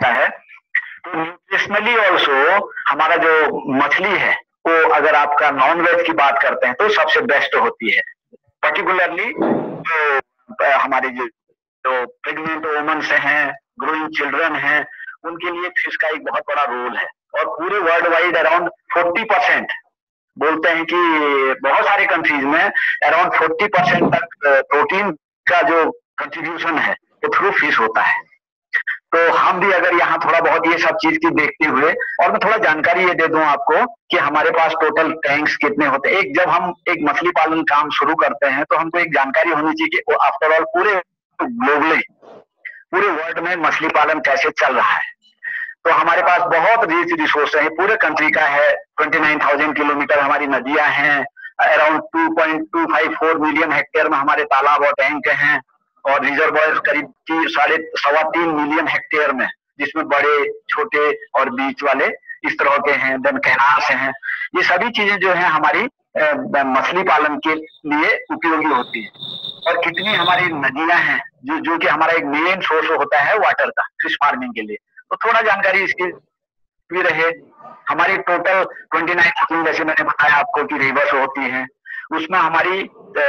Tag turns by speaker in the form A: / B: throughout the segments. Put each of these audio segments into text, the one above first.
A: होता है। तो न्यूट्रिशनली ऑल्सो हमारा जो मछली है वो अगर आपका नॉन वेज की बात करते हैं तो सबसे बेस्ट होती है। पर्टिकुलरली जो हमारे जो प्रेग्नेंट वुमेन्स हैं, ग्रोइंग चिल्ड्रन हैं, उनके लिए फिश का एक बहुत बड़ा रोल है। और पूरे वर्ल्ड वाइड अराउंड 40% बोलते हैं कि बहुत सारे कंट्रीज में अराउंड 40% तक प्रोटीन का जो कंट्रीब्यूशन है वो थ्रू फिश होता है। तो हम भी अगर यहाँ थोड़ा बहुत ये सब चीज की देखते हुए, और मैं थोड़ा जानकारी ये दे दूं आपको कि हमारे पास टोटल टैंक्स कितने होते हैं। जब हम एक मछली पालन काम शुरू करते हैं तो हमको एक जानकारी होनी चाहिए कि आफ्टर ऑल पूरे ग्लोबली, पूरे वर्ल्ड में मछली पालन कैसे चल रहा है। तो हमारे पास बहुत रिच रिसोर्स है, पूरे कंट्री का है। 29,000 किलोमीटर हमारी नदियां हैं, अराउंड 2.254 मिलियन हेक्टेयर में हमारे तालाब और टैंक हैं, और रिजर्वायर करीब 3.25 मिलियन हेक्टेयर में, जिसमें बड़े छोटे और बीच वाले इस तरह के हैं, देन कैनाल्स हैं। ये सभी चीजें जो है हमारी मछली पालन के लिए उपयोगी होती है। और कितनी हमारी नदियां हैं जो कि हमारा एक मेन सोर्स होता है वाटर का फिश फार्मिंग के लिए। तो थोड़ा जानकारी इसकी भी रहे। हमारी टोटल 29, जैसे मैंने बताया आपको कि रिवर्स होती हैं, उसमें हमारी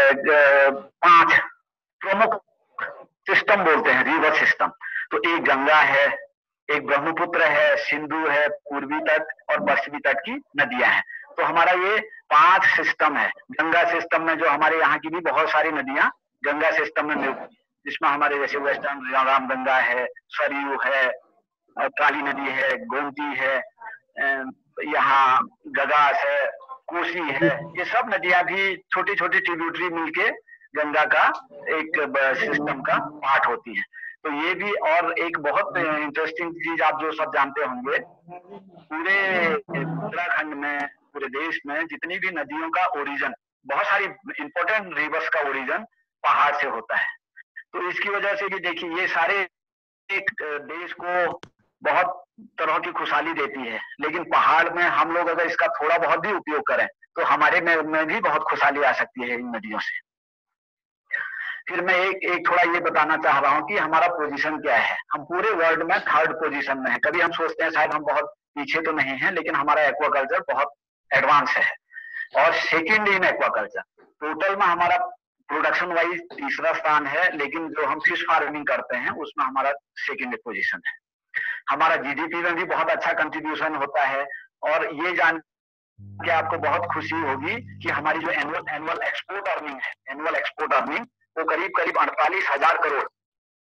A: 5 प्रमुख सिस्टम बोलते हैं रिवर सिस्टम। तो एक गंगा है, एक ब्रह्मपुत्र है, सिंधु है, पूर्वी तट और पश्चिमी तट की नदियां हैं। तो हमारा ये 5 सिस्टम है। गंगा सिस्टम में जो हमारे यहाँ की भी बहुत सारी नदियां गंगा सिस्टम में मिलती है, जिसमें हमारे जैसे वेस्टर्न रामगंगा है, सरयू है, काली नदी है, गोमती है, यहाँ गगास है, कोसी है। ये सब नदियां भी छोटी छोटी ट्रिब्यूटरी मिलके गंगा का एक सिस्टम का पार्ट होती है। तो ये भी और एक बहुत इंटरेस्टिंग चीज आप जो सब जानते होंगे, पूरे उत्तराखंड में, पूरे देश में जितनी भी नदियों का ओरिजिन, बहुत सारी इंपॉर्टेंट रिवर्स का ओरिजिन पहाड़ से होता है। तो इसकी वजह से भी देखिए ये सारे एक देश को बहुत तरह की खुशहाली देती है। लेकिन पहाड़ में हम लोग अगर इसका थोड़ा बहुत भी उपयोग करें तो हमारे में भी बहुत खुशहाली आ सकती है इन नदियों से। फिर मैं एक थोड़ा ये बताना चाह रहा हूँ कि हमारा पोजीशन क्या है। हम पूरे वर्ल्ड में 3rd पोजीशन में है। कभी हम सोचते हैं शायद हम बहुत पीछे तो नहीं है, लेकिन हमारा एक्वाकल्चर बहुत एडवांस है। और सेकंड इन एक्वाकल्चर, टोटल में हमारा प्रोडक्शन वाइज तीसरा स्थान है, लेकिन जो हम फिश फार्मिंग करते हैं उसमें हमारा सेकंड पोजीशन है। हमारा जीडीपी में भी बहुत अच्छा कंट्रीब्यूशन होता है। और ये जान के आपको बहुत खुशी होगी कि हमारी जो एनुअल एक्सपोर्ट अर्निंग है, एनुअल एक्सपोर्ट अर्निंग वो करीब 48,000 करोड़,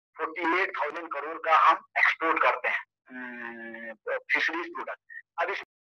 A: 48,000 करोड़ का हम एक्सपोर्ट करते हैं फिशरीज प्रोडक्ट। अब इस